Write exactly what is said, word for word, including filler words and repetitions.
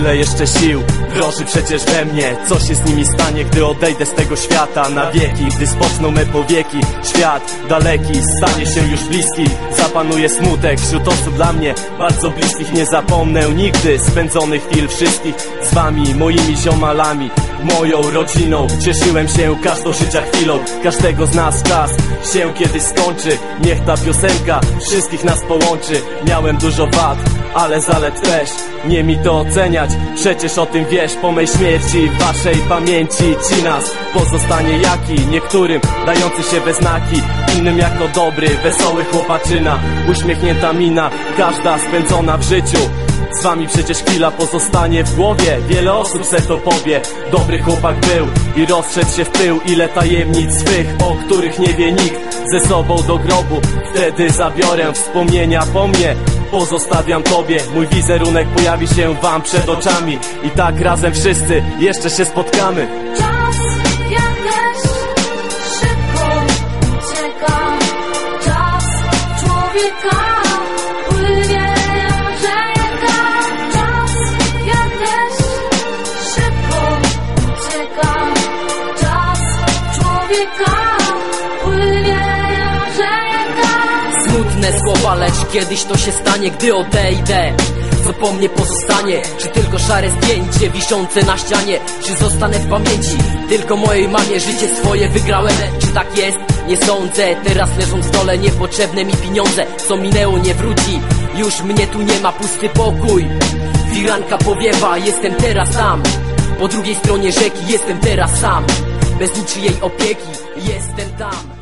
tyle jeszcze sił groży przecież we mnie. Co się z nimi stanie, gdy odejdę z tego świata na wieki? Gdy spoczną me powieki, świat daleki stanie się już bliski. Zapanuje smutek wśród osób dla mnie bardzo bliskich. Nie zapomnę nigdy spędzonych chwil wszystkich z wami, moimi ziomalami, moją rodziną. Cieszyłem się każdą życia chwilą, każdego z nas czas się kiedyś skończy. Niech ta piosenka wszystkich nas połączy. Miałem dużo wad, ale zalet też, nie mi to oceniać, przecież o tym wiesz. Po mej śmierci w waszej pamięci ci nas pozostanie jaki? Niektórym dający się we znaki, innym jako dobry, wesoły chłopaczyna, uśmiechnięta mina, każda spędzona w życiu. Z wami przecież chwila pozostanie w głowie. Wiele osób se to powie. Dobry chłopak był i rozszedł się w pył. Ile tajemnic swych, o których nie wie nikt, ze sobą do grobu wtedy zabiorę. Wspomnienia po mnie pozostawiam tobie. Mój wizerunek pojawi się wam przed oczami. I tak razem wszyscy jeszcze się spotkamy. Czas jak deszcz szybko ucieka. Czas człowieka płynie jak rzeka. Czas jak deszcz szybko ucieka. Czas człowieka płynie jak rzeka. Smutne słowa, lecz kiedyś to się stanie, gdy odejdę. Co po mnie pozostanie? Czy tylko szare zdjęcie wiszące na ścianie? Czy zostanę w pamięci tylko mojej mamie? Życie swoje wygrałem, czy tak jest? Nie sądzę. Teraz leżąc w dole, niepotrzebne mi pieniądze. Co minęło nie wróci, już mnie tu nie ma, pusty pokój. Firanka powiewa, jestem teraz tam. Po drugiej stronie rzeki jestem teraz sam. Bez niczyjej opieki jestem tam.